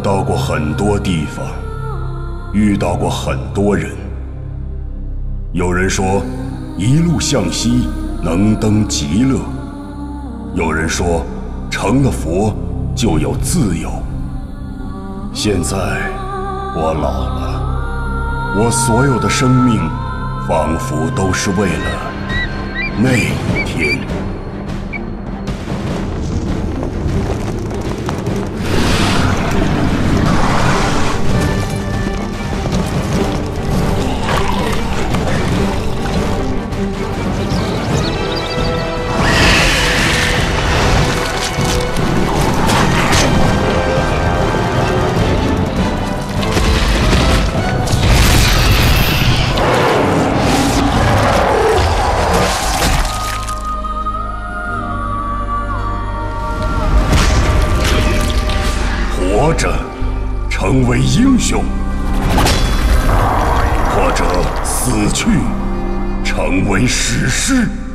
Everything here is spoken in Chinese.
到过很多地方，遇到过很多人。有人说，一路向西能登极乐；有人说，成了佛就有自由。现在我老了，我所有的生命仿佛都是为了那一天。活着，成为英雄；或者死去，成为史诗。